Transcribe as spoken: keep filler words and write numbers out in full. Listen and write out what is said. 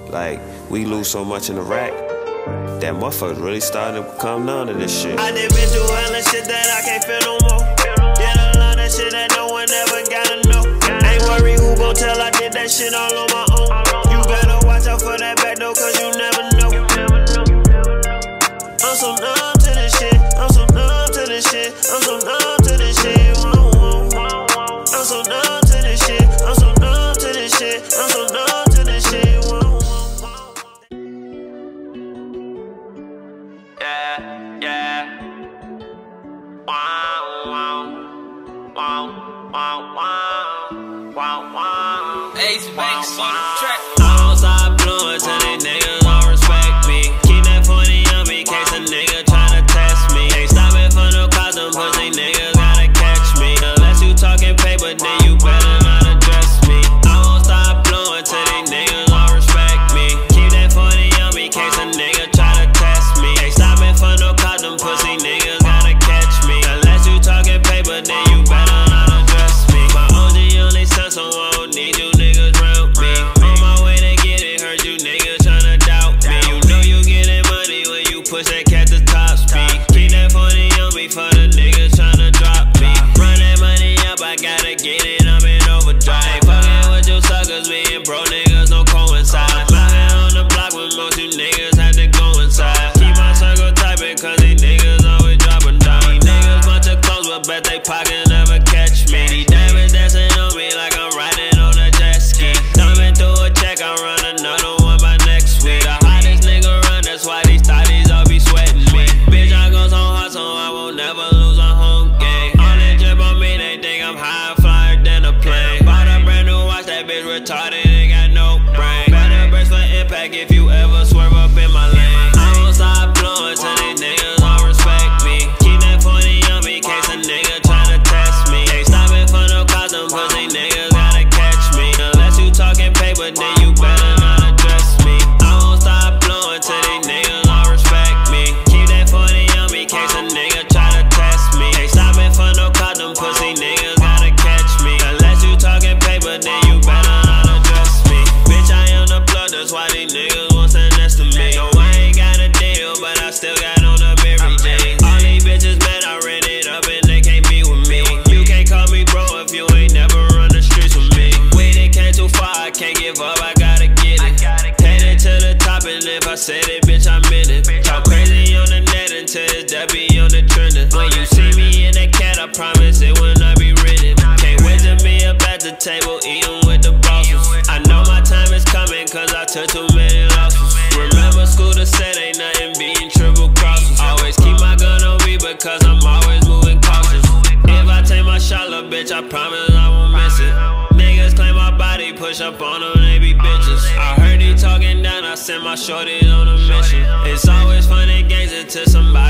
Like, we lose so much in the rack, that motherfuckers really starting to come down to this shit. I done been through hella shit that I can't feel no more. Did a lot of shit that no one ever gotta know. Ain't worry who gon' tell, I did that shit all on my own. You better watch out for that back door, cause you never know. I'm so numb to this shit, I'm so numb to this shit, I'm so numb to this shit. I'm so numb to this shit, I'm so numb to this shit, I'm so numb to this shit. Yeah, yeah. Wow, wow, wow, wow, wow, wow, wow. Ace Banks on the track. Outside blowing to these niggas don't respect me. Keep that forty on me in case a nigga tryna test me. Ain't stopping for no cause, them pussy niggas gotta catch me. Unless you talking paper, then you better not address me. I won't stop blowing to these niggas don't respect me. Keep that forty on me in case a nigga tryna test me. Ain't stopping for no cause, them pussy niggas gotta catch me. Unless you talking paper, then you better not address me. My O G only son, so I don't need you niggas round me. On my way to get it, heard you niggas tryna doubt me. You know you getting money when you push that cat to top speed. Keep that forty on me for the niggas tryna drop me. Run that money up, I gotta get it, I'm in overdrive. Ain't fucking with you suckers, me and bro niggas don't coincide. Flying on the block with most you niggas had to go inside. Keep my circle typing cause these niggas always dropping down. These niggas bunch of clothes but bet they pocket never catch me. These diamonds dancing on me like I'm riding on a jet ski. Thumbing through a check, I run another one by next week. The hottest nigga run, that's why these thotties all be sweating me. Bitch, I go so hard so I won't never lose a home game. All that drip on me, they think I'm high flyer than a plane. Bought a brand new watch, that bitch retarded, ain't got no brain. Better brace for impact if you ever swerve up in my lane. I won't stop blowing till these niggas don't respect me. Keep that forty on me in case a nigga tryna test me. Ain't stopping for no cause, them pussy niggas gotta catch me. Unless you talking paper, then you better not address me. I won't stop blowing till these niggas don't respect me. Keep that forty on me in case a nigga tryna test me. Ain't stopping for no cause, them pussy niggas gotta catch me. Unless you talking paper, then you better not address me. Bitch, I am the plug, that's why these niggas want stand next to me. No, I ain't got a deal, but I still got on a Mary Jane. All these bitches mad, I ran it up and they can't be with me. You can't call me bro if you ain't never run the streets with me. We done came too far, I can't give up, I gotta get it. Headed to the top and if I said it, bitch, I meant it. Talk crazy on the net until it's that be on the trending. When you see me in that cat, I promise it will not be written. Can't wait to be up at the table, eating with the bosses. I know my time is coming cause I took too many losses. Remember school to said ain't nothing beating triple crosses. Always keep my gun on me because I'm always moving cautious. If I take my shot, little bitch, I promise I won't miss it. Niggas claim my body, push up on them, they be bitches. I heard he talking down, I sent my shorties on a mission. It's always fun and games until somebody